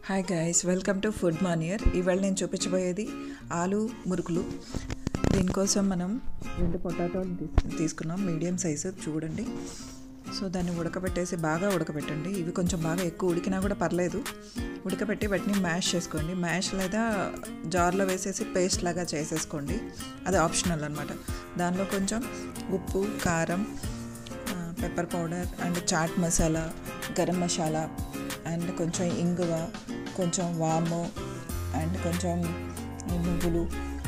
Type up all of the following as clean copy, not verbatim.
Hi guys, welcome to food మానియర్. ఇవాళ నేను చూపించబోయేది ఆలు మురుకులు. దీనికోసం మనం 2 పొటాటోలు తీసుకున్నాం, మీడియం సైజు చూడండి. సో దాన్ని ఉడకబెట్టేసి బాగా ఉడకబెట్టండి. ఇవి కొంచెం బాగా ఎక్కువ ఉడికినా కూడా పర్లేదు. ఉడకబెట్టి వాటిని మ్యాష్ చేసుకోండి. మ్యాష్ లేదా జార్లో వేసేసి పేస్ట్ లాగా చేసేసుకోండి. అది ఆప్షనల్ అనమాట. దానిలో కొంచెం ఉప్పు, కారం, pepper powder and chaat masala, garam masala and కొంచెం ఇంగువ, కొంచెం వాము అండ్ కొంచెం నువ్వులు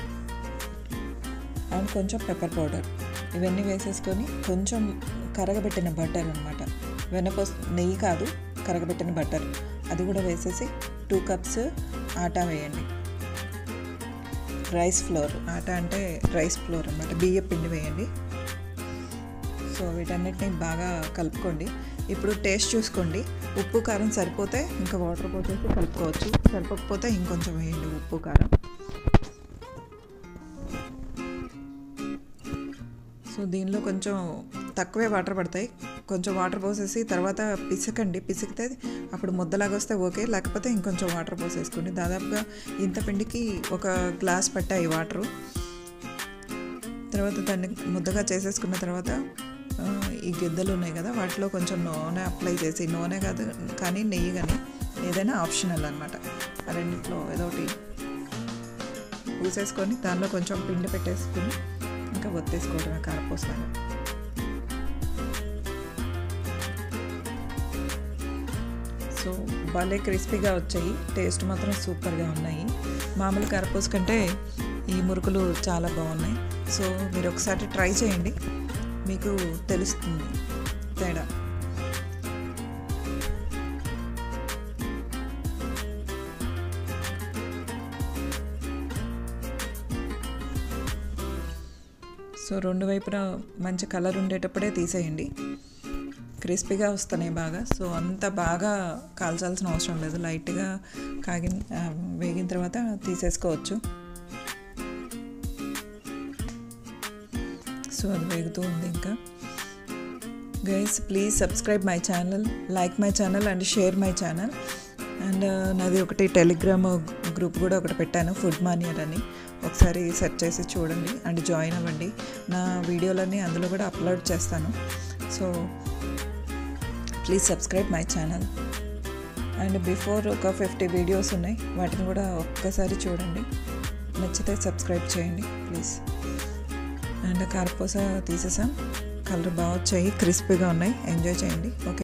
అండ్ కొంచెం పెప్పర్ పౌడర్ ఇవన్నీ వేసేసుకొని కొంచెం కరగబెట్టిన బటర్ అనమాట, నెయ్యి కాదు, కరగబెట్టిన బటర్ అది కూడా వేసేసి 2 కప్స్ ఆటా వేయండి. రైస్ ఫ్లోర్, ఆటా అంటే రైస్ ఫ్లోర్ అనమాట, బియ్యం పిండి వేయండి. సో వీటన్నిటిని బాగా కలుపుకోండి. ఇప్పుడు టేస్ట్ చూసుకోండి. ఉప్పు కారం సరిపోతే ఇంకా వాటర్ పోసేసి కలుపుకోవచ్చు, సరిపోకపోతే ఇంకొంచెం వేయండి ఉప్పు కారం. సో దీనిలో కొంచెం తక్కువే వాటర్ పడతాయి. కొంచెం వాటర్ పోసేసి తర్వాత పిసకండి. పిసికితే అప్పుడు ముద్దలాగా వస్తే ఓకే, లేకపోతే ఇంకొంచెం వాటర్ పోసేసుకోండి. దాదాపుగా ఇంత పిండికి 1 గ్లాస్ పట్టాయి వాటరు. తర్వాత దాన్ని ముద్దగా చేసేసుకున్న తర్వాత ఈ గిద్దలు ఉన్నాయి కదా, వాటిలో కొంచెం నూనె అప్లై చేసి, నూనె కాదు కానీ నెయ్యి కానీ ఏదైనా ఆప్షనల్ అనమాట, ఆ రెండింటిలో ఏదో ఒకటి పూసేసుకొని దానిలో కొంచెం పిండి పెట్టేసుకుని ఇంకా ఒత్తేసుకోవడమే కారపూసలాగా. సో భలే క్రిస్పీగా వచ్చాయి, టేస్ట్ మాత్రం సూపర్గా ఉన్నాయి. మామూలు కారపూస కంటే ఈ మురుకులు చాలా బాగున్నాయి. సో మీరు ఒకసారి ట్రై చేయండి, మీకు తెలుస్తుంది తేడా. సో 2 వైపులా మంచి కలర్ ఉండేటప్పుడే తీసేయండి, క్రిస్పీగా వస్తున్నాయి బాగా. సో అంత బాగా కాల్చాల్సిన అవసరం లేదు, లైట్గా వేగిన తర్వాత తీసేసుకోవచ్చు. సో అది వేగుతూ ఉంది ఇంకా. Guys please subscribe my channel, like my channel and share my channel. And నాది ఒకటి టెలిగ్రామ్ గ్రూప్ కూడా ఒకటి పెట్టాను, ఫుడ్ మానియర్ అని. ఒకసారి సెర్చ్ చేసి చూడండి అండ్ జాయిన్ అవ్వండి. నా వీడియోలన్నీ అందులో కూడా అప్లోడ్ చేస్తాను. So please subscribe my channel. And before ఒక 50 వీడియోస్ ఉన్నాయి, వాటిని కూడా ఒక్కసారి చూడండి. నచ్చితే సబ్స్క్రైబ్ చేయండి ప్లీజ్. అండ్ కారపూస తీసేసాం, కలర్ బాగా వచ్చాయి, క్రిస్పీగా ఉన్నాయి. ఎంజాయ్ చేయండి. ఓకే.